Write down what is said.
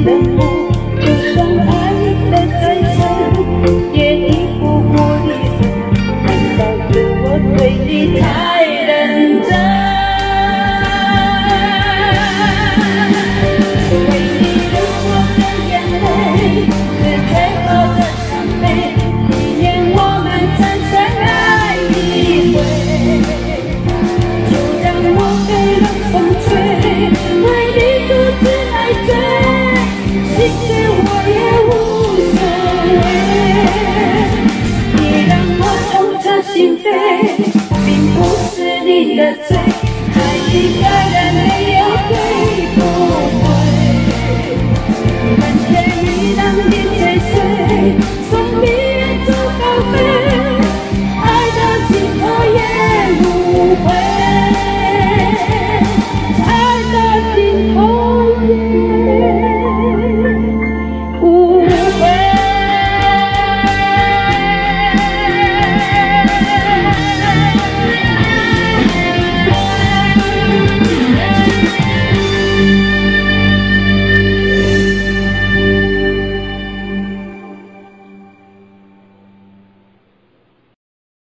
的我，就算爱得再深，也抵不过你分。难道是我对你太认真？为你流过的眼泪，是最后的伤悲。纪念我们曾深爱一回，就让我被冷风吹，为你独自来醉。其实我也无所谓，你让我痛彻心扉，并不是你的罪，还应该。